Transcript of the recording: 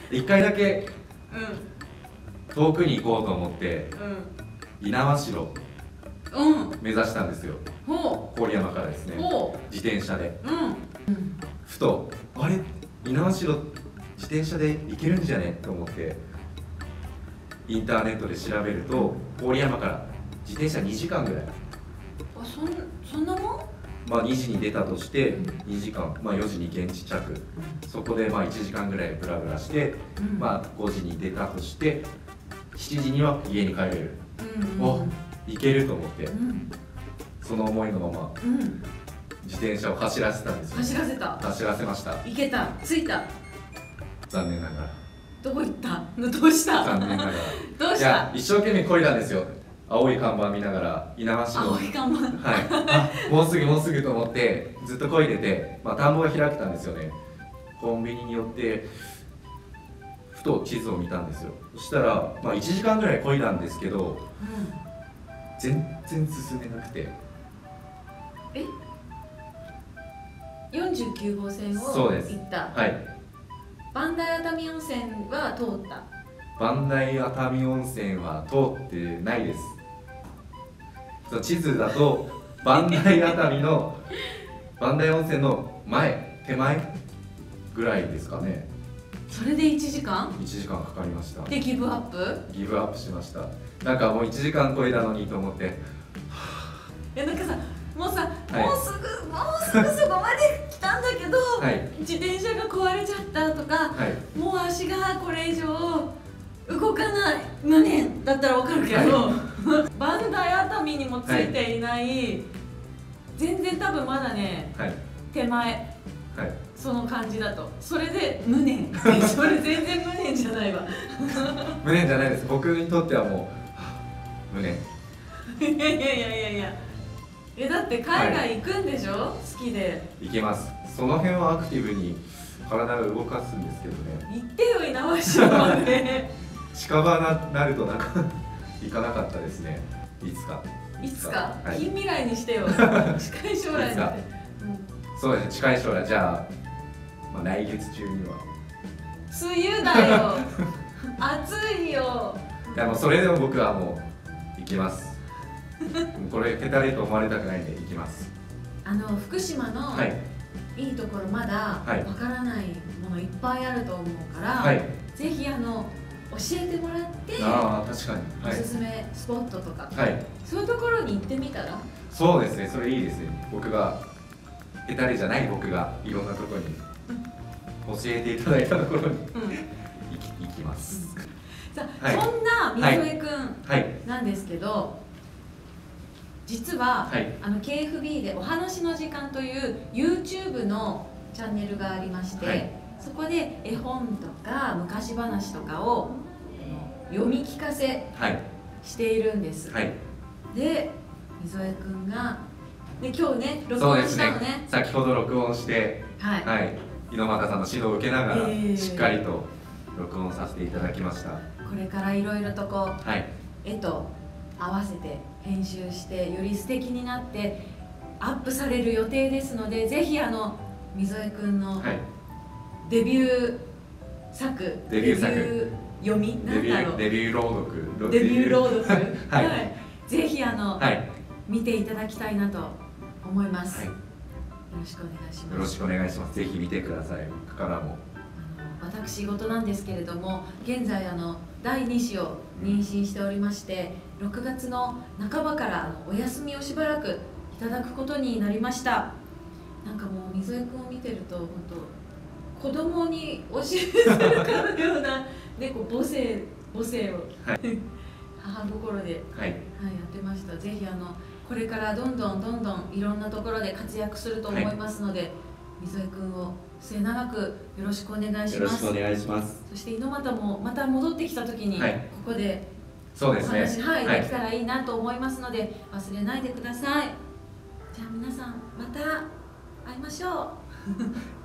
一回だけう遠くに行こうと思ってん猪苗代うん目指したんですよ。 ほ郡山からですね、 うほ自転車で。 ううんふとあれ猪苗代自転車で行けるんじゃねと思ってインターネットで調べると、郡山から自転車2時間ぐらい、 あそんなもんまあ、2時に出たとして2時間、まあ、4時に現地着、そこでまあ1時間ぐらいブラブラして、 うんまあ、5時に出たとして7時には家に帰れる、お行けると思って、 うんその思いのままうん自転車を走らせたんですよ。 走らせた走らせました。 行けた着いた残念ながらどこ行ったどうした残念ながらどうしいやた一生懸命漕いだんですよ。青い看板見ながら猪苗代、 青い看板はい、あもうすぐもうすぐと思ってずっと漕いでて、まあ、田んぼが開けたんですよね。コンビニに寄ってふと地図を見たんですよ。そしたら、まあ、1時間ぐらい漕いだんですけど全然進めなくて。 え49号線をそうです行った。 はい磐梯熱海温泉は通った。 磐梯熱海温泉は通ってないです。そう地図だと磐梯熱海の磐梯温泉の手前ぐらいですかね。 それで1時間 1時間かかりました。 でギブアップ。 ギブアップしました。なんかもう1時間超えたのにと思って、 なんかさもうさ、 はいもうすぐそこまで来たんだけど、 はい自転車が壊れちゃったとか、 はいもう足がこれ以上動かない無念だったらわかるけど、磐梯熱海にもついていない、全然多分まだねはい手前はいその感じだと、それで無念それ全然無念じゃないわ無念じゃないです。僕にとってはもう、はあ無念。 いやいやいやいやいやだって海外行くんでしょ、好きで行けます。その辺はアクティブに体を動かすんですけどね。 行ってよ猪苗代まで近場なるとなんか行かなかったですね。いつかいつか、 はい近未来にしてよ近い将来にして、 そうですね、近い将来、じゃあ、まあ、来月中には。 梅雨だよ暑いよ。 いやもうそれでも僕はもう行きますこれペタレと思われたくないんで行きます。 福島のはいいいところまだはいわからないものいっぱいあると思うから、 はいぜひ教えてもらって、 ああ確かにおすすめスポットとか、 はいそういうところに行ってみたら。 そうですね、それいいですね。僕がペタレじゃない僕がいろんなところに教えていただいたところに行きます。 さあ、 はいそんな溝江くんはいなんですけど、実は、 はい KFB でお話の時間という YouTube のチャンネルがありまして、 はい、 そこで絵本とか昔話とかを読み聞かせはいしているんです、 はいで溝江くんがで今日ね録音そうですしたのね。 先ほど録音してはい、 はい猪俣さんの指導を受けながらえしっかりと録音させていただきました。 これからいろいろとこうはい絵と合わせて編集してより素敵になってアップされる予定ですので、ぜひ溝江くんのはいデビュー作、 デビュー作読みなんだろう、 デビュー朗読デビュー朗読はいぜひはい見ていただきたいなと思います、 はいよろしくお願いします。 よろしくお願いします。ぜひ見てください。僕からも私事なんですけれども、現在第2子を妊娠しておりまして、6月の半ばからお休みをしばらくいただくことになりました。なんかもう溝江くんを見てると本当子供に教えてるかのような猫母性を、 はい、 母心で、 はい、 やってました。ぜひこれからどんどんいろんなところで活躍すると思いますので、溝江くんを末永くよろしくお願いします。 よろしくお願いします。 そして猪俣もまた戻ってきた時に、 はいここでそうですね。 お話、 はいできたらいいなと思いますので、忘れないでください。じゃあ皆さんまた会いましょう。